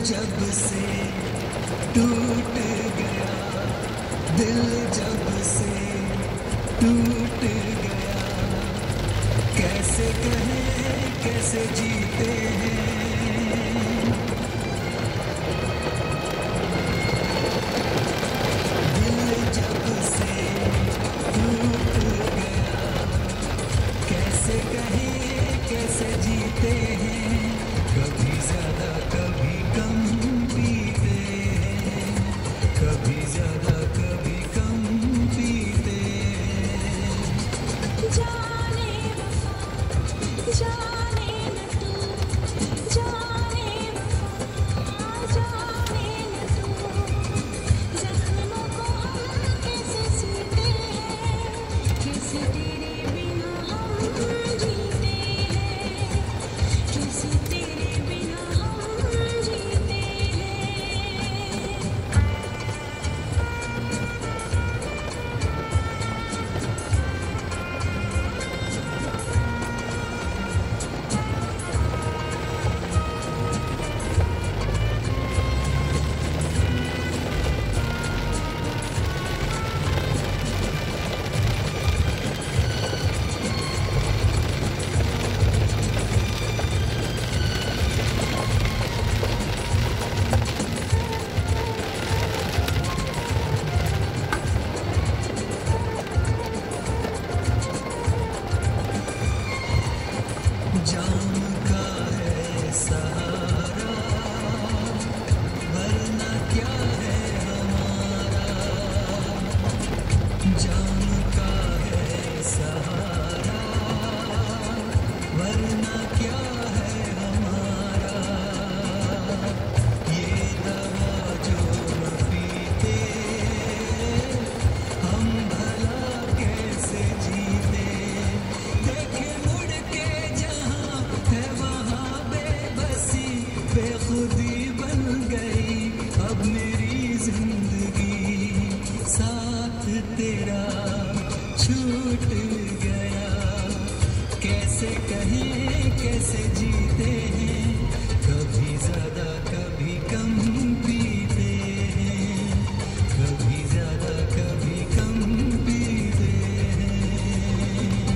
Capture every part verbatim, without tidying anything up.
जब से टूट गया, दिल जब से टूट गया, कैसे कहें कैसे जीते हैं। दिल जब से टूट गया, कैसे कहें कैसे जीते हैं। कभी ज्यादा कभी कम पीते हैं, कभी ज्यादा कभी कम पीते हैं। जाने वफा जाने न तू, जाने वफा जाने न तू, जख्मों को हम कैसे सीते हैं, कैसे तेरे बिना हम जीते हैं, कैसे तेरे बिना हम जीते हैं। जाम का है सहारा, वरना क्या है हमारा। जाम का है सहारा, वरना क्या है हमारा। ये दवा जो न पीते, हम भला कैसे जीते। देखे मुड़ के जहाँ है वहाँ बेबसी, बेखुदी बन गई अब मेरी जिंदगी। साथ तेरा छूट गया, कैसे कहें कैसे जीते हैं। कभी ज्यादा कभी कम पीते हैं, कभी ज्यादा कभी कम पीते हैं।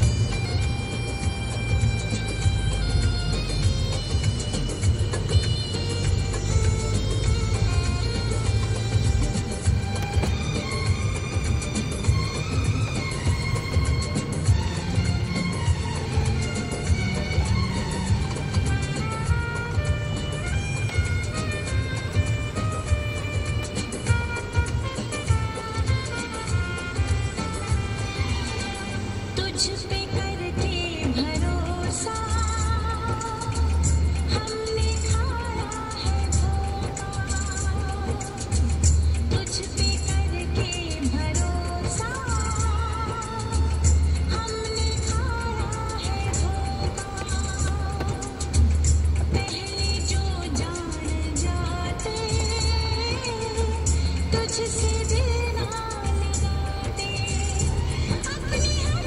तुझ पे करके भरोसा हमने खाया है धोखा। तुझ पे करके भरोसा हमने खाया है धोखा। पहले जो जान जाते तुझसे दिल ना लगाते, अपनी हर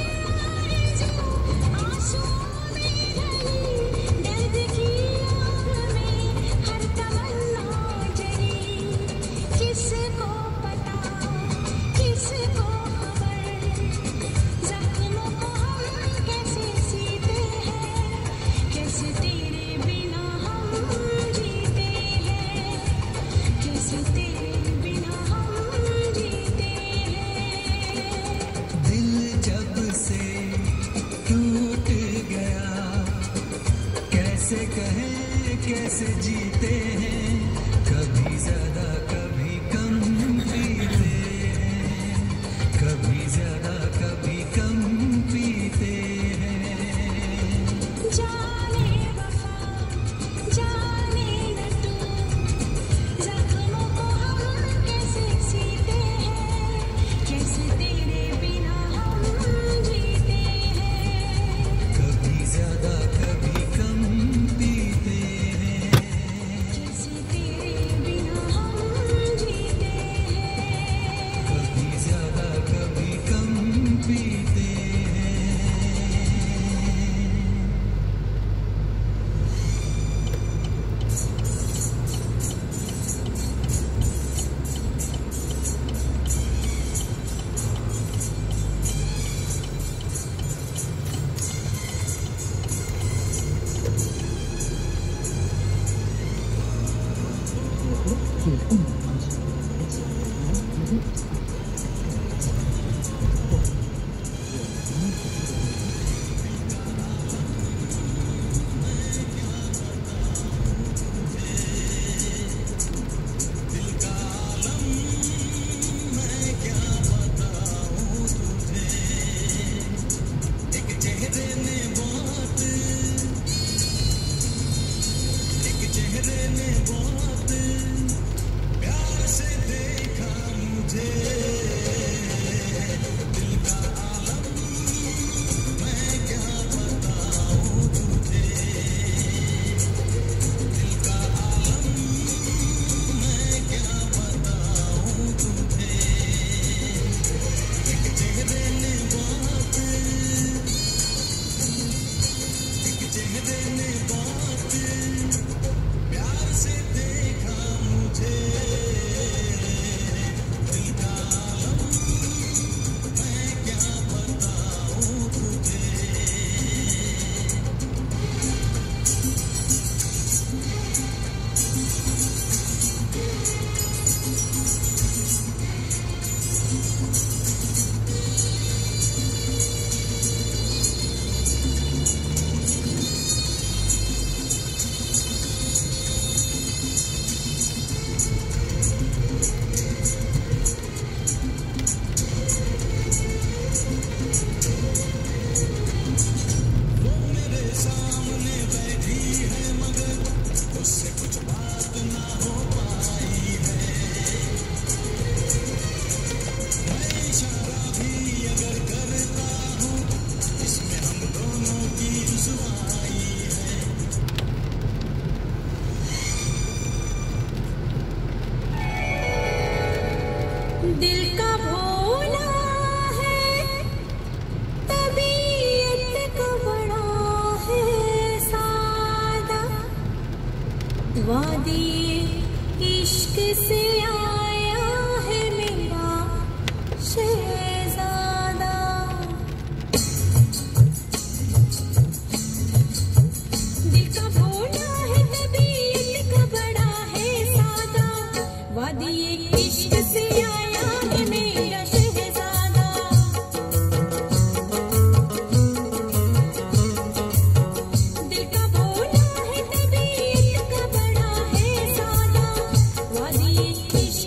आंसुओं में ढली दर्द की आग में हर तमन्ना जली। किसको पता किसको खबर, जख्मों को हम कैसे सीते हैं, कैसे तेरे बिना हम जीते हैं, कैसे तेरे बिना हम जीते हैं। दिल जब से टूट गया, कैसे कहें कैसे जीते हैं। कभी ज्यादा कभी कम पीते हैं, कभी ज्यादा कभी कम पीते हैं। जाने वफा जाने न तू, जख्मों को हम कैसे सीते हैं, कैसे तेरे बिना हम जीते हैं। कभी ज्यादा कभी कम पीते हैं, कैसे तेरे बिना हम दिल का भोला है, तबीयत का बड़ा है सादा, वादी इश्क से आया है मेरा शहजादा। दिल का भोला है, तबीयत का बड़ा है सादा, वादी इश्क से आया है मेरा शहजादा। दिल का भोला है, तबीयत का बड़ा है सादा, वादी इश्क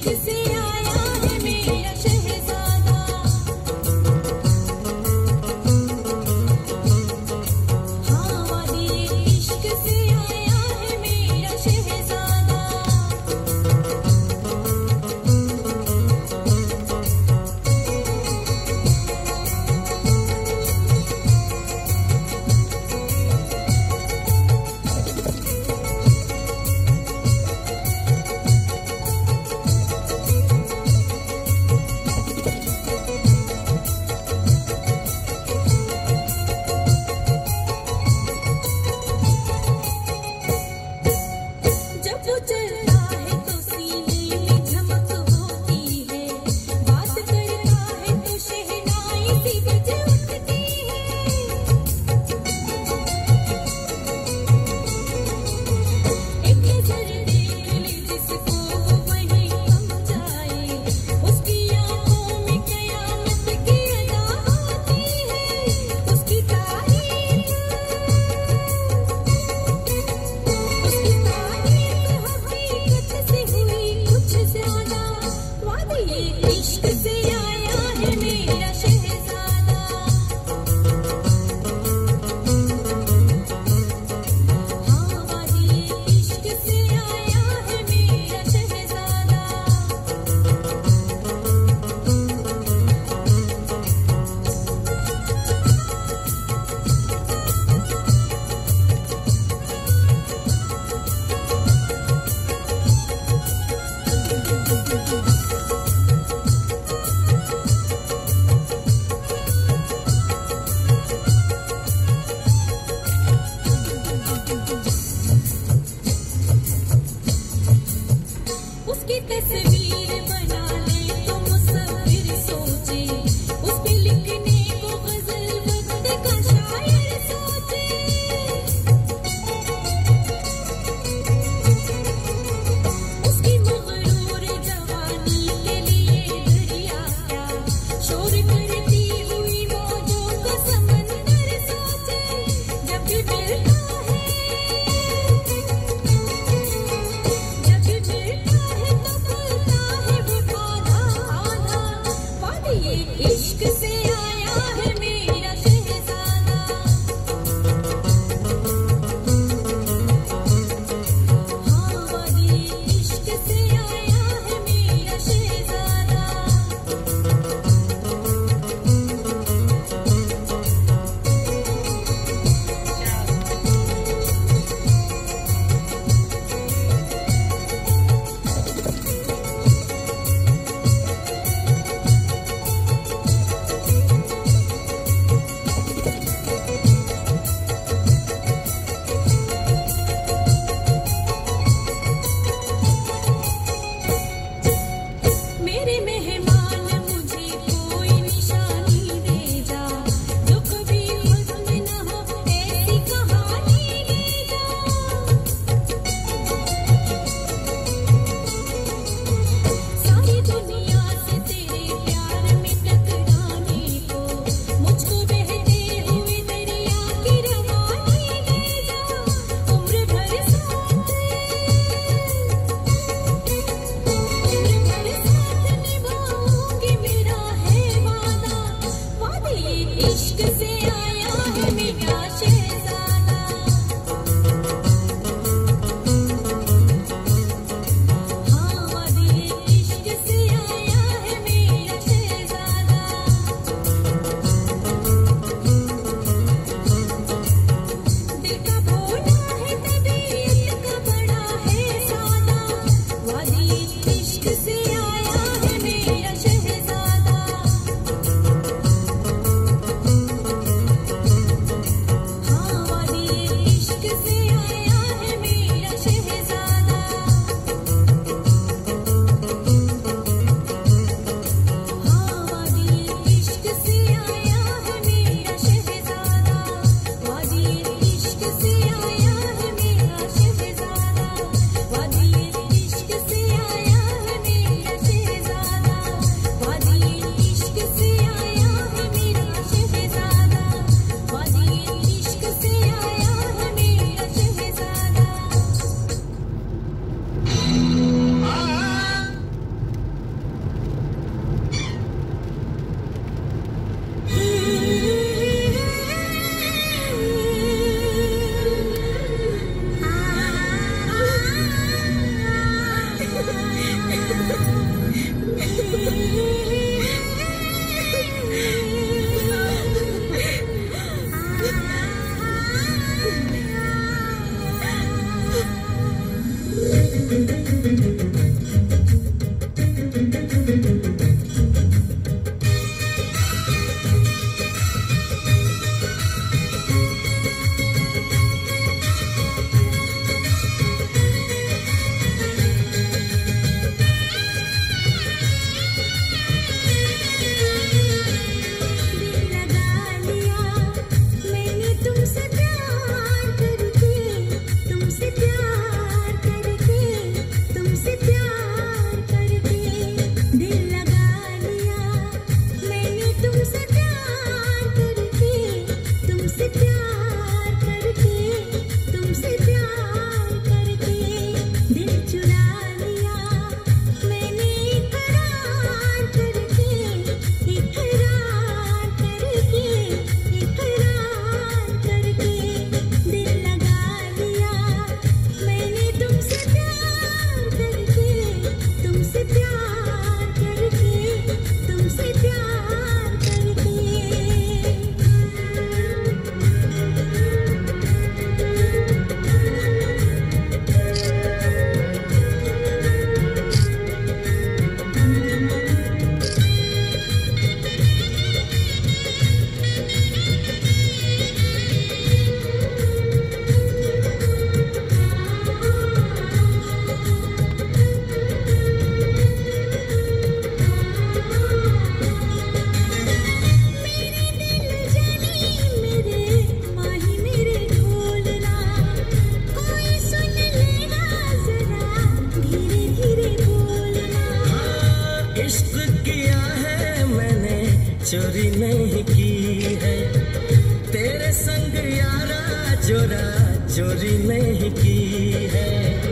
चोरी नहीं की है, तेरे संग यारा चोरा चोरी नहीं की है।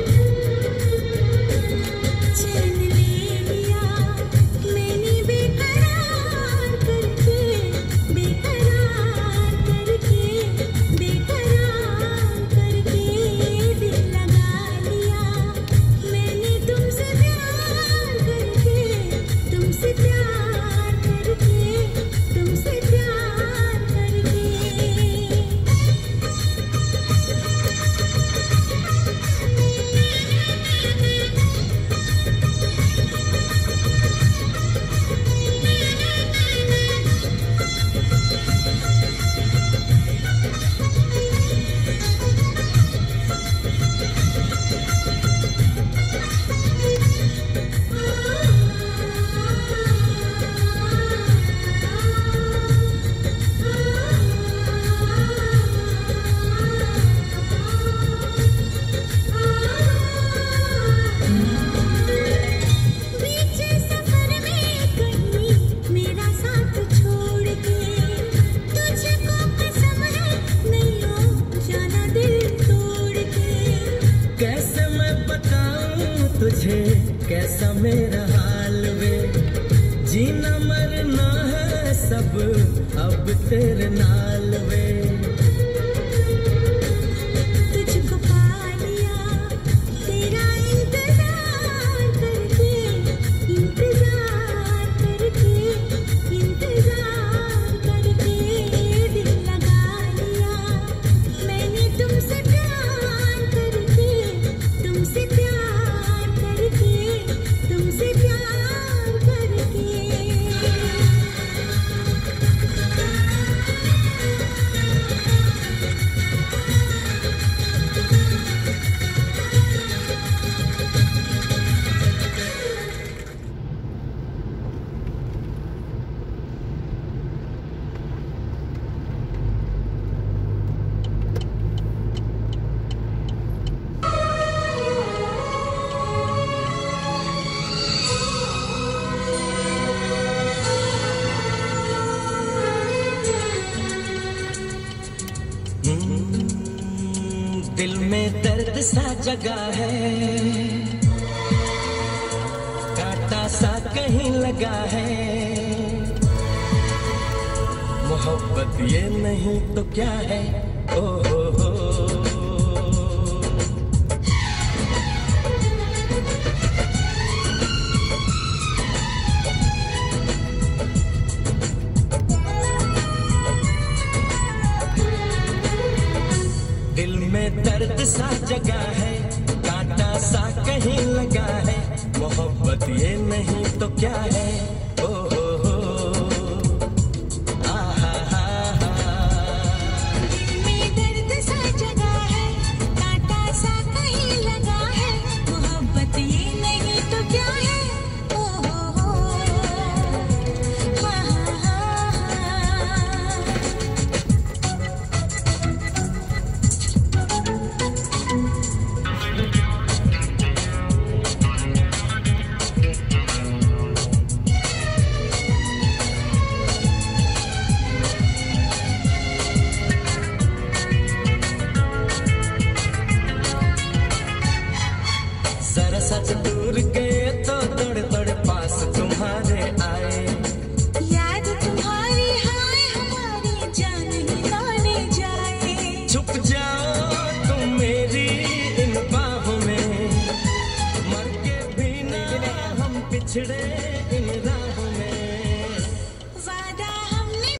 चैन ले लिया मैंने बेकरार करके, बेकरार करके, बेकरार करके दिल लगा लिया मैंने तुमसे प्यार करके, तुमसे प्यार करके, तुमसे प्यार करके। बीच सफर में कहीं मेरा साथ छोड़ के, तुझको कसम है नहीं हो जाना दिल तोड़ के। कैसे मैं बताऊं तुझे कैसा मेरा हाल वे, जीना मरना है सब अब तेरे नाल वे। तुझको पा लिया तेरा इंतजार करके, इंतजार करके, इंतजार करके दिल लगा लिया मैंने तुमसे प्यार करके, तुमसे प्यार करके, तुमसे प्यार करके। दिल में दर्द सा जगा है, कांटा सा कहीं लगा है। मोहब्बत ये नहीं तो क्या है, ओ हो हो। दिल में दर्द सा जगा है, कांटा सा कहीं लगा है। मोहब्बत ये नहीं तो क्या है।